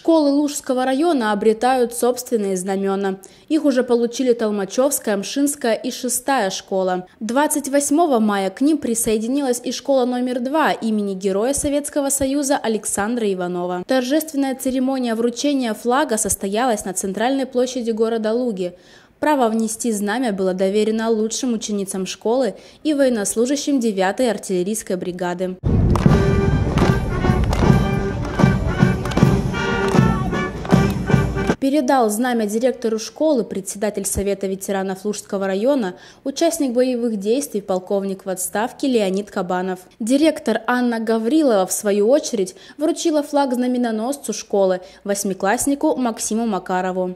Школы Лужского района обретают собственные знамена. Их уже получили Толмачевская, Мшинская и 6-я школа. 28 мая к ним присоединилась и школа номер 2 имени Героя Советского Союза Александра Иванова. Торжественная церемония вручения флага состоялась на центральной площади города Луги. Право внести знамя было доверено лучшим ученицам школы и военнослужащим 9-й артиллерийской бригады. Передал знамя директору школы председатель Совета ветеранов Лужского района, участник боевых действий, полковник в отставке Леонид Кабанов. Директор Анна Гаврилова, в свою очередь, вручила флаг знаменоносцу школы, восьмикласснику Максиму Макарову.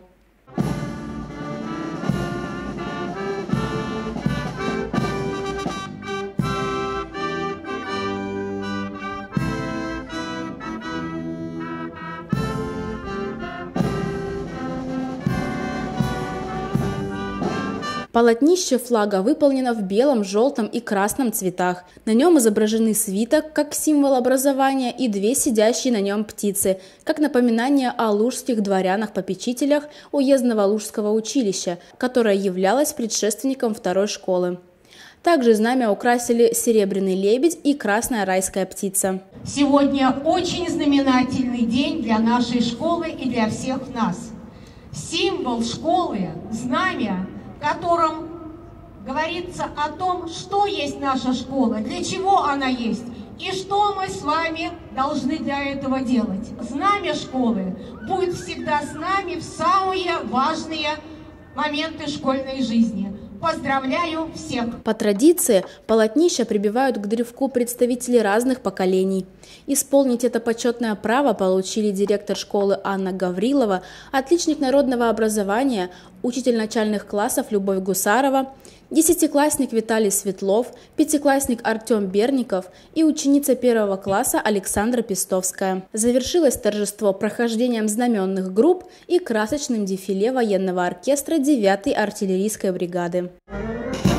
Полотнище флага выполнено в белом, желтом и красном цветах. На нем изображены свиток, как символ образования, и 2 сидящие на нем птицы, как напоминание о лужских дворянах-попечителях уездного Лужского училища, которое являлось предшественником 2-й школы. Также знамя украсили серебряный лебедь и красная райская птица. Сегодня очень знаменательный день для нашей школы и для всех нас. Символ школы, знамя, в котором говорится о том, что есть наша школа, для чего она есть и что мы с вами должны для этого делать. Знамя школы будет всегда с нами в самые важные моменты школьной жизни. Поздравляю всех! По традиции полотнища прибивают к древку представители разных поколений. Исполнить это почетное право получили директор школы Анна Гаврилова, отличник народного образования, учитель начальных классов Любовь Гусарова, 10-классник Виталий Светлов, 5-классник Артем Берников и ученица 1 класса Александра Пестовская. Завершилось торжество прохождением знаменных групп и красочным дефиле военного оркестра 9-й артиллерийской бригады.